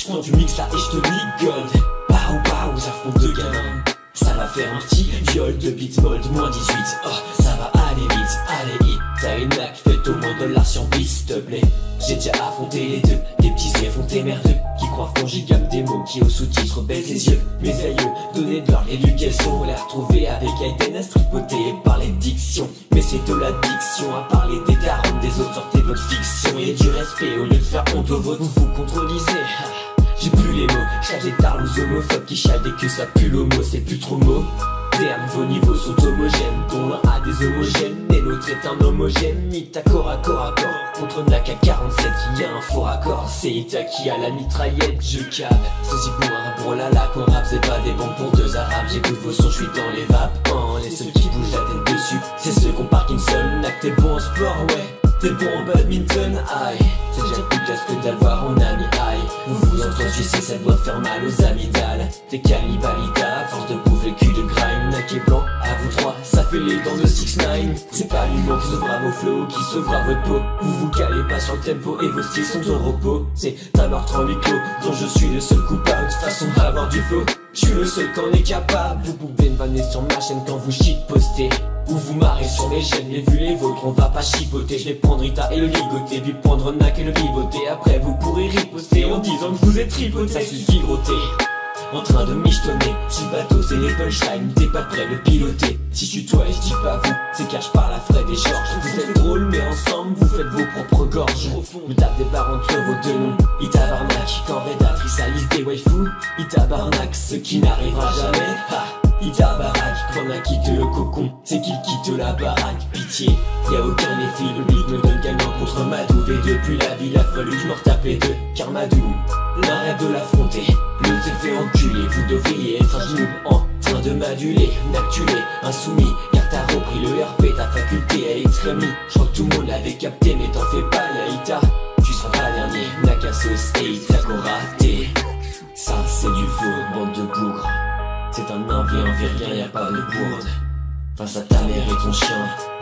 prends du mix là et je te ligold. Bao bao, j'affronte deux gamins. Ça va faire un petit viol de beat mold, moins 18. Oh, ça va aller vite, allez hit. T'as une lac, faites au moins $, si on glisse, s'il te plaît. J'ai déjà affronté les deux, des petits effrontés merdeux qui croient frangigame des mots qui au sous-titre baissent les yeux. Mes aïeux, donner de leur éducation, les retrouver avec Aiden tripoté par les dictions. Mais c'est de l'addiction à parler des darons des autres, sortez votre fiction et du respect au lieu de faire honte aux vôtres. Vous vous contredisez. J'ai plus les mots, chaque tards aux homophobes qui chialent dès que ça pue l'homo, c'est plus trop moderne. Vos niveaux sont homogènes, dont l'un a des homogènes et l'autre est un homogène. Nique ta corps à corps contre Nak à 47, il y a un faux raccord. C'est Ita qui a la mitraillette, je cap. C'est pour un rap pour la lac, on rap c'est pas des bombes pour deux arabes. J'écoute vos sons, j'suis dans les vapes, les seuls qui bougent la tête dessus, c'est ceux qu'on Parkinson. Nak t'es bon en sport, ouais. T'es bon en badminton, aïe. C'est déjà plus classe que d'avoir un ami, aïe. Vous vous entresuissez, ça doit faire mal aux amygdales. T'es cannibalita, à force de bouffer le cul de grime. Nak et blanc, à vous trois, ça fait les dents de 6ix9ine. C'est pas l'humour qui sauvera vos flows, qui sauvera votre peau. Vous vous calez pas sur le tempo et vos styles sont au repos. C'est un meurtre en huis clos, dont je suis le seul coupable. De toute façon, avoir du flow, je suis le seul qu'en est capable. Vous pouvez me banner sur ma chaîne quand vous shitpostez. Ou vous marrez sur mes chaînes, mais vu les vôtres, on va pas chipoter. Je vais prendre Rita et le ligoter, puis prendre Nak et le biboter. Après vous pourrez riposter en disant que vous êtes tripoté. Ça suffit grotter, en train de michetonner. Si le bateau c'est les punchlines, t'es pas prêt de le piloter. Si je suis toi et je dis pas vous, c'est car je parle à Fred et Georges. Vous êtes drôles mais ensemble vous faites vos propres gorges. Au fond, me tape des barres entre vos deux noms. Il tabarnak quand rédactrice à liste des waifus. Il tabarnak ce qui n'arrivera jamais. Ha. Il tabarnak quand on a quitté le cocon. C'est qu'il quitte la baraque, pitié. Y'a aucun équilibre de gagnant contre Madou. Et depuis la ville a fallu que je me retape les deux. Car Madou n'arrête de l'affronter. Le s'est fait enculer, vous devriez être un genou en train de m'aduler, m'actuler, insoumis. Car t'as repris le RP, ta faculté à être ami. Je crois que tout le monde l'avait capté, mais t'en fais pas, Yaïta. Tu seras pas dernier, Nakasos et Ita raté. Ça c'est du faux, bande de bourgs. C'est un 1v1, y'a pas de bourde. Face à ta mère et ton chien.